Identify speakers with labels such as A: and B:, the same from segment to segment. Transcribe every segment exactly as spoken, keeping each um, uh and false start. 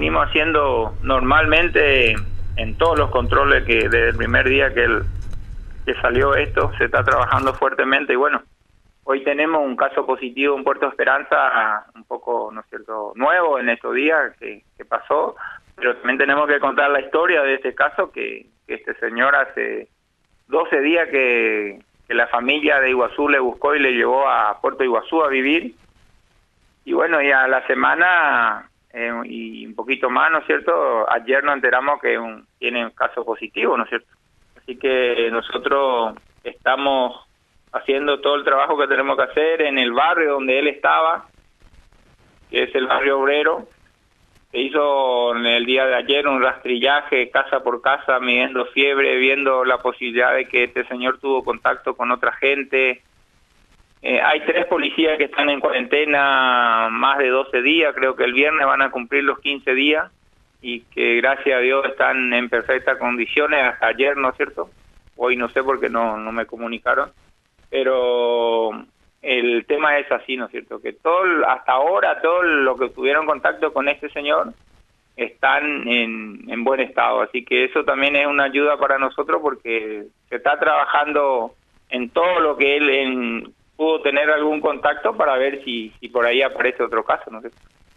A: venimos haciendo normalmente en todos los controles que desde el primer día que, el, que salió esto, se está trabajando fuertemente y bueno, hoy tenemos un caso positivo en Puerto Esperanza, un poco, ¿no es cierto?, nuevo en estos días que, que pasó, pero también tenemos que contar la historia de este caso, que, que este señor hace doce días que, que la familia de Iguazú le buscó y le llevó a Puerto Iguazú a vivir, y bueno, y a la semana eh, y un poquito más, ¿no es cierto?, ayer nos enteramos que un, tiene un caso positivo, ¿no es cierto?, así que nosotros estamos haciendo todo el trabajo que tenemos que hacer en el barrio donde él estaba, que es el barrio obrero. Se hizo en el día de ayer un rastrillaje casa por casa, midiendo fiebre, viendo la posibilidad de que este señor tuvo contacto con otra gente. Eh, hay tres policías que están en cuarentena más de doce días, creo que el viernes van a cumplir los quince días, y que gracias a Dios están en perfectas condiciones, hasta ayer, ¿no es cierto? Hoy no sé porque no, no me comunicaron. Pero el tema es así, ¿no es cierto?, que todo hasta ahora, todo lo que tuvieron contacto con este señor están en, en buen estado, así que eso también es una ayuda para nosotros porque se está trabajando en todo lo que él en, pudo tener algún contacto para ver si, si por ahí aparece otro caso, ¿no es cierto?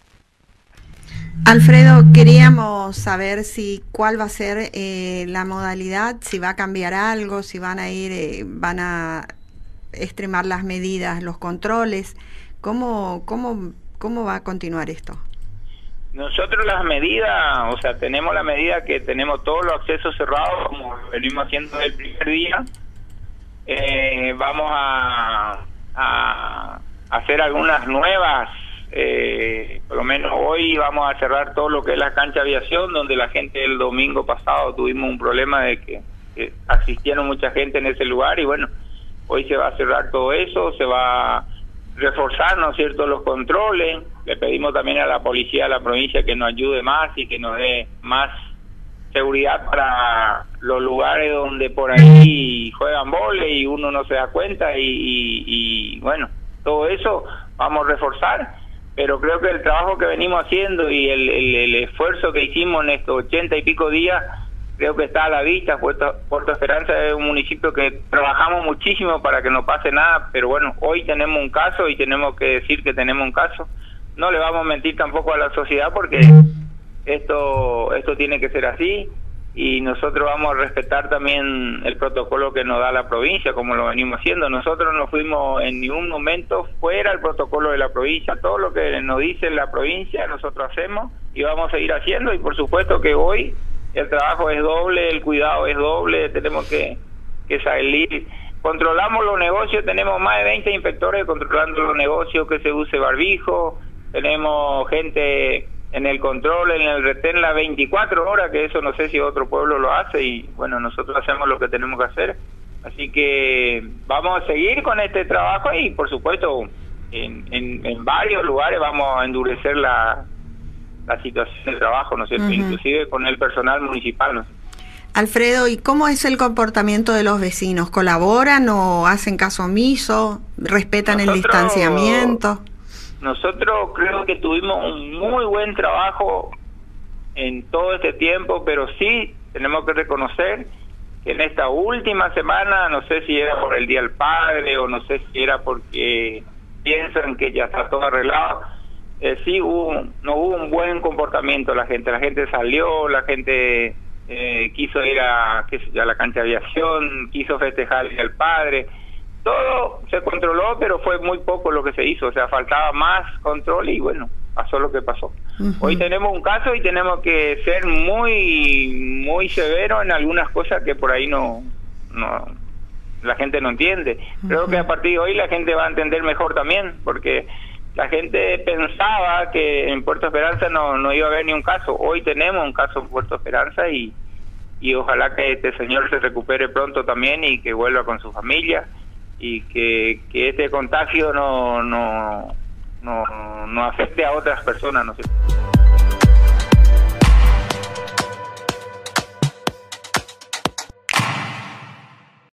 B: Alfredo, queríamos saber si cuál va a ser eh, la modalidad, si va a cambiar algo, si van a ir, eh, van a extremar las medidas, los controles, ¿cómo, cómo, cómo va a continuar esto?
A: Nosotros las medidas, o sea, tenemos la medida que tenemos todos los accesos cerrados, como lo venimos haciendo desde el primer día. Eh, vamos a, a hacer algunas nuevas, eh, por lo menos hoy vamos a cerrar todo lo que es la cancha de aviación, donde la gente el domingo pasado tuvimos un problema de que, que asistieron mucha gente en ese lugar y bueno, hoy se va a cerrar todo eso, se va a reforzar, ¿no es cierto?, los controles. Le pedimos también a la policía de la provincia que nos ayude más y que nos dé más seguridad para los lugares donde por ahí juegan vóley y uno no se da cuenta y, y, y bueno, todo eso vamos a reforzar, pero creo que el trabajo que venimos haciendo y el, el, el esfuerzo que hicimos en estos ochenta y pico días creo que está a la vista. Puerto, Puerto Esperanza es un municipio que trabajamos muchísimo para que no pase nada, pero bueno, hoy tenemos un caso y tenemos que decir que tenemos un caso. No le vamos a mentir tampoco a la sociedad porque esto esto tiene que ser así y nosotros vamos a respetar también el protocolo que nos da la provincia, como lo venimos haciendo. Nosotros no fuimos en ningún momento fuera del protocolo de la provincia. Todo lo que nos dice la provincia nosotros hacemos y vamos a seguir haciendo, y por supuesto que hoy el trabajo es doble, el cuidado es doble, tenemos que, que salir. Controlamos los negocios, tenemos más de veinte inspectores controlando los negocios, que se use barbijo, tenemos gente en el control, en el retén las veinticuatro horas, que eso no sé si otro pueblo lo hace, y bueno, nosotros hacemos lo que tenemos que hacer. Así que vamos a seguir con este trabajo y por supuesto en, en, en varios lugares vamos a endurecer la... la situación de trabajo, ¿no es cierto? Uh-huh. Inclusive con el personal municipal, ¿no?
B: Alfredo, ¿y cómo es el comportamiento de los vecinos? ¿Colaboran o hacen caso omiso? ¿Respetan nosotros, el distanciamiento?
A: Nosotros creo que tuvimos un muy buen trabajo en todo este tiempo, pero sí tenemos que reconocer que en esta última semana, no sé si era por el Día del Padre o no sé si era porque piensan que ya está todo arreglado, Eh, sí hubo, no hubo un buen comportamiento la gente, la gente salió, la gente eh, quiso ir a, qué sé yo, a la cancha de aviación, quiso festejar el Día del Padre, todo se controló, pero fue muy poco lo que se hizo, o sea, faltaba más control y bueno, pasó lo que pasó. Uh-huh. Hoy tenemos un caso y tenemos que ser muy, muy severos en algunas cosas que por ahí no, no la gente no entiende. Uh-huh. Creo que a partir de hoy la gente va a entender mejor también, porque la gente pensaba que en Puerto Esperanza no, no iba a haber ni un caso. Hoy tenemos un caso en Puerto Esperanza y, y ojalá que este señor se recupere pronto también y que vuelva con su familia y que, que este contagio no, no, no, no afecte a otras personas, ¿no sé?